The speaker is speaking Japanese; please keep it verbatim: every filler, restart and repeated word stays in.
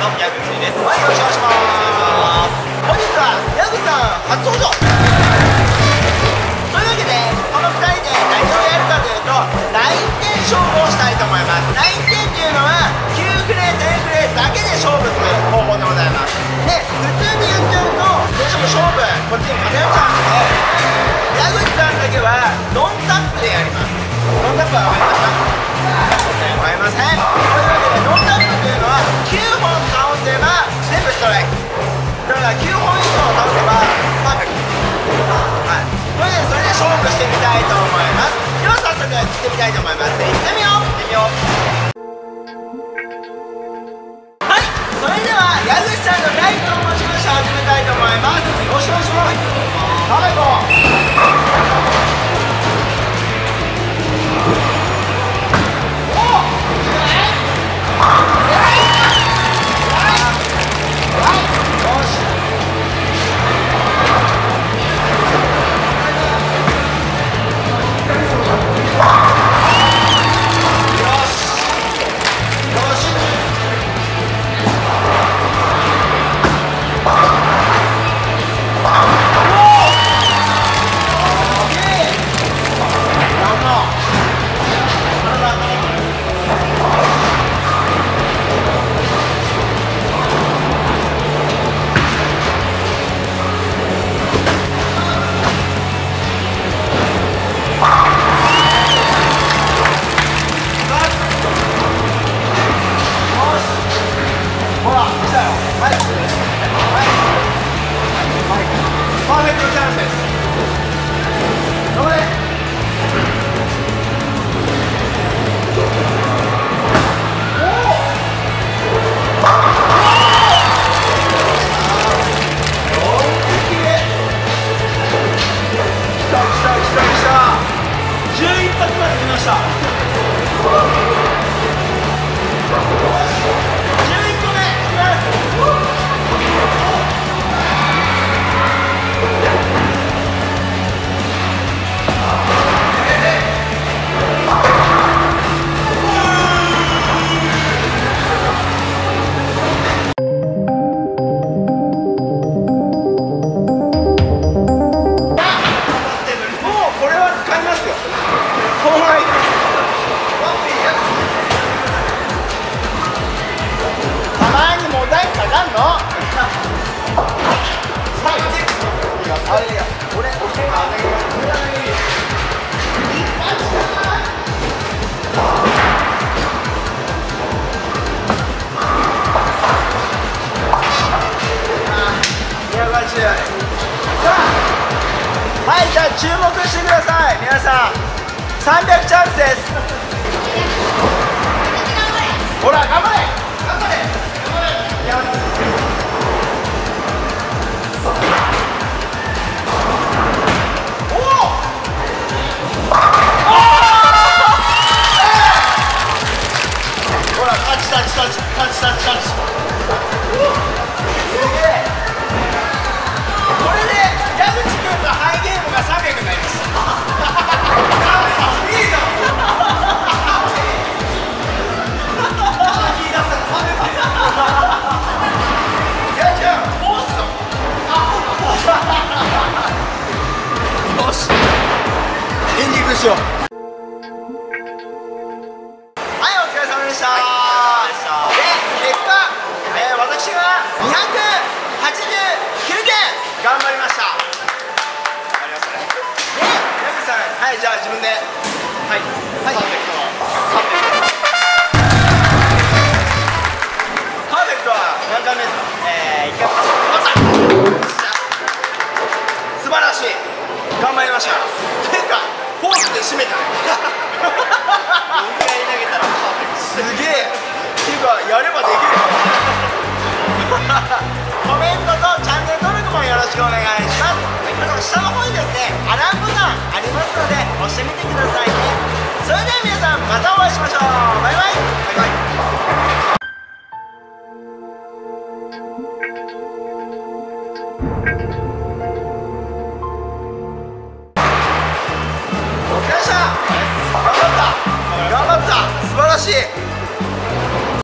の矢口です。 はい、よろしくお願いします。本日は矢口さん初登場というわけで、このふたりで何をやるかというとラインテン勝負をしたいと思います。ラインテンっていうのはきゅうフレー、じゅうフレーだけで勝負する方法でございます。で、普通にやっちゃうとどうしても勝負こっちに偏っちゃうので、矢口さんだけはノンタップでやります。ノンタップは分かりました？わかりません。というわけでノンタップというのはきゅうほん倒せば全部ストライクだからきゅうほん以上倒せばパーフェクト。はい、それでそれで勝負してみたいと思います。では早速やってみたいと思います。行ってみよう行ってみよう。はい、それでは矢口さんのライトを持ちまして始めたいと思います。よしよしよし、はい、行こう。はい、じゃあ注目してください。皆さんさんびゃくチャンスです。ほら頑張れ頑張れ頑張れ。おおほらタッチタッチタッチタッチタッチタッチ。すげえ。これで矢口君のハイゲームがさんびゃくになります。いいじゃん。いやじゃあコースだもん。よし、エンディングしよう。はい、お疲れ様でした。で、結果、えー、私がにひゃくはちじゅうきゅうてん頑張りました。頑張りましたね。で、矢口さん、はい、じゃあ自分で、はい、はい、パーフェクトはさんびゃくです。パーフェクトは何回目ですか？えー、いっかいめ。素晴らしい。頑張りました。ていうか、フォースで締めたね。よんかい投げたらパーフェクト。すげえ。っていうか、やればできるよ。コメントとチャンネル登録もよろしくお願いします。あと下の方にですね、アラームボタンありますので押してみてくださいね。それでは皆さんまたお会いしましょう。バイバイバイバイ。